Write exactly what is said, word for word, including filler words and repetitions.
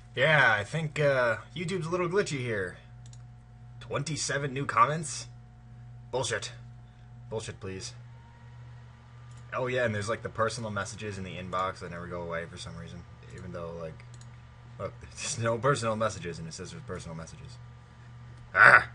Yeah, I think uh, YouTube's a little glitchy here. twenty-seven new comments? Bullshit. Bullshit, please. Oh, yeah, and there's like the personal messages in the inbox that never go away for some reason. Even though, like, look, there's no personal messages, and it says there's personal messages. Ah!